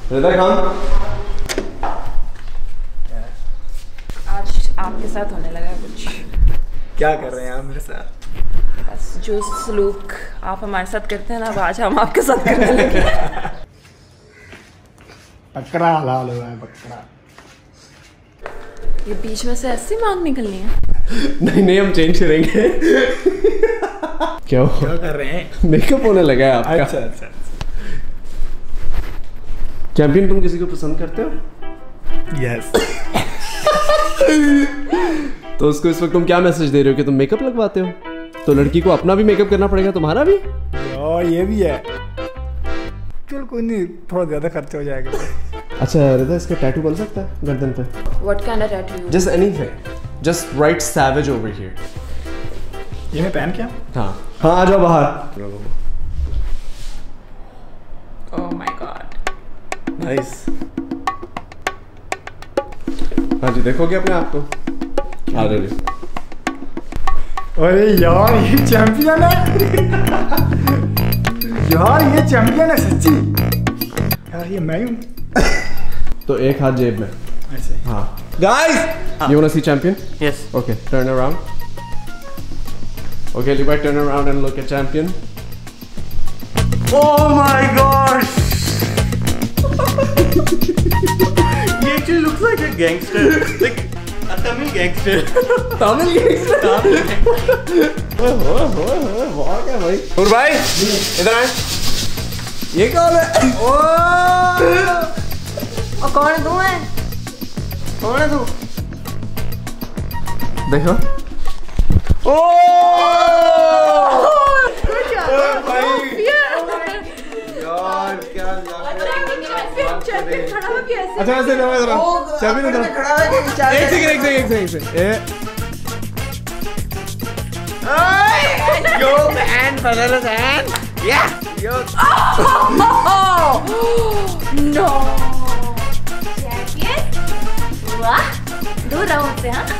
रिदा खान, आज आपके साथ होने लगा कुछ। क्या कर रहे हैं आप मेरे साथ? बस जो सलूक आप हमारे साथ करते हैं ना, अब आज हम आपके साथ करने लगे। बकरा लाल हुआ है, बकरा। ये बीच में से ऐसी मांग निकलनी है? नहीं हम चेंज करेंगे। क्या कर रहे हैं? मेकअप होने लगा है आपका। अच्छा। चैंपियन, तुम किसी को पसंद करते हो? यस। तो उसको इस वक्त तुम क्या मैसेज दे रहे हो कि तुम मेकअप लगवाते हो? तो लड़की को अपना भी मेकअप करना पड़ेगा, तुम्हारा भी। और ये भी है। चल कोई नहीं, थोड़ा ज्यादा खर्चा हो जाएगा। अच्छा रिदा, इसका टैटू बन सकता है गर्दन पे? What kind of tattoo? Just anything. Just write savage over here. ये मैं पहन क्या? हाँ आ जाओ बाहर। Oh my god. नाइस। हाँ जी, देखोगे अपने आप को? आ रहे। अरे यार ये चैंपियन है। यार ये चैंपियन है सच्ची। यार ये मैं हूँ। तो एक हाथ जेब में ऐसे। हाँ। Guys, you wanna see champion? Yes. Okay, turn around. Okay, Levi, turn around and look at champion. Oh my gosh! He actually looks like a gangster, like a Tamil gangster. Tamil gangster. वाह क्या भाई? और भाई, इधर आए। ये कौन है? और कौन है तू? कौन है तू? देखो। अच्छा ऐसे जाओ इधर। चाबी इधर। एक second. Yo man, Fadala's hand. Yeah. Yo. No. Champion? वाह, दूर रहो मुझसे हाँ।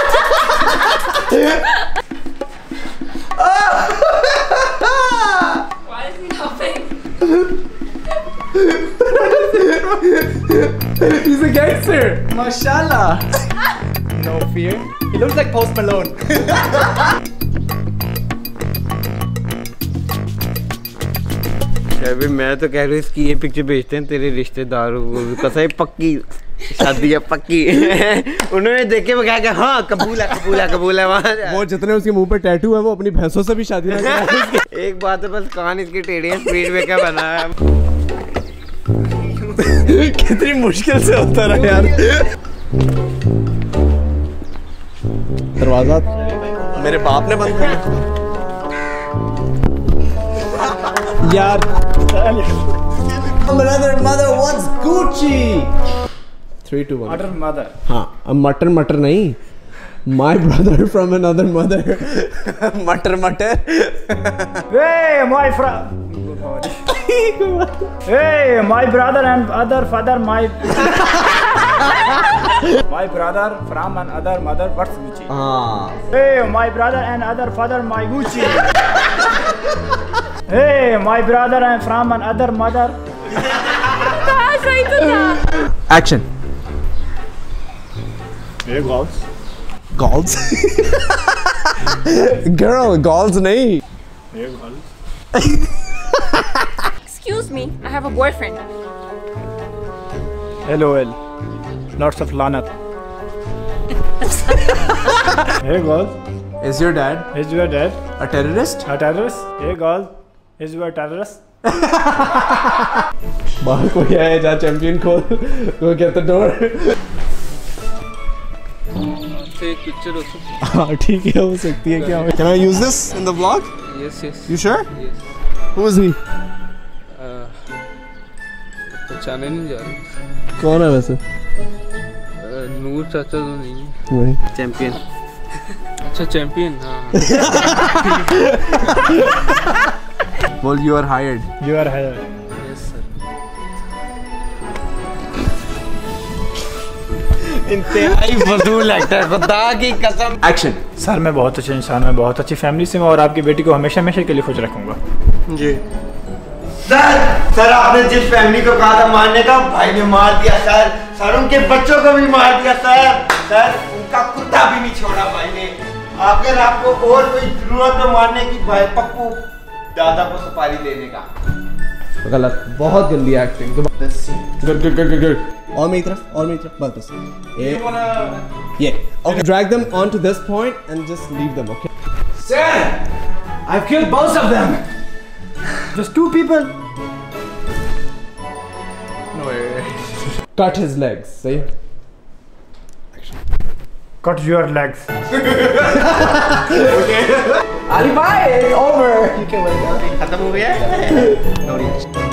Why is he laughing? He's a gangster. माशाल्लाह। No fear. He looks like Post Malone. अभी मैं तो कह रहा हूँ इसकी ये पिक्चर भेजते हैं तेरे रिश्तेदारों को, कैसा है पक्की शादी है पक्की। उन्होंने देखे वो क्या हाँ कबूल है वहाँ। वो जितने उसके मुंह पे टैटू है वो अपनी भैंसों से भी शादी ना कराए। एक बात है बस कान इसकी टेढ़ी है, स्पीड ब्रेकर बना है। कितनी मुश्किल से होता रहा यार। दरवाजा मेरे बाप ने बंद किया यार। Another mother wants Gucci. 3, 2, 1. Mother mother. हाँ, अब मटर नहीं। My brother from another mother. मटर। Hey my friend. Hey my brother and other father my. My brother from another mother what's Gucci? हाँ। Hey my brother and other father my Gucci. Hey my brother and from another mother. हाँ सही तो था। Action. Hey girls. Galls. Girl, galls नहीं। Hey girls. Excuse me, I have a boyfriend. LOL. Lots of lanat. Hey girls. Is your dad Is your dad a terrorist? a terrorist? Hey girls. Is you a terrorist? बाहर कोई आया जा champion खोल। वो कहता door. एक picture हो सकती हाँ ठीक है, हो सकती है क्या? Can I use this in the vlog? Yes. You sure? Yes. Who is he? पहचाने नहीं जा रहा। कौन है वैसे? नूर चाचा तो नहीं है। वही। चैंपियन। अच्छा चैंपियन हाँ। Well, you are hired. You are hired. Yes sir. इंतहाई फजूल एक्टर, खुदा की कसम। Action. सर मैं बहुत अच्छे इंसान हूँ, बहुत अच्छी फैमिली से हूँ और आपकी बेटी को हमेशा के लिए खुश रखूंगा। जी। सर आपने जिस फैमिली को कहा था मारने का, भाई ने मार दिया सर। सर उनके बच्चों को भी मार दिया सर उनका कुत्ता भी नहीं छोड़ा भाई ने। अगर आपको और कोई जरूरत हो मारने की, भाई पप्पू दादा को सुपारी देने का। गलत, बहुत गंदी एक्टिंग। गुड और मेरी तरफ बस ये okay, drag them on to this point and just leave them. Okay Sir, I've killed both of them. Just 2 people. No way. Cut his legs. सही, Cut your legs. Ali bhai, it's over। खत्म हो गया।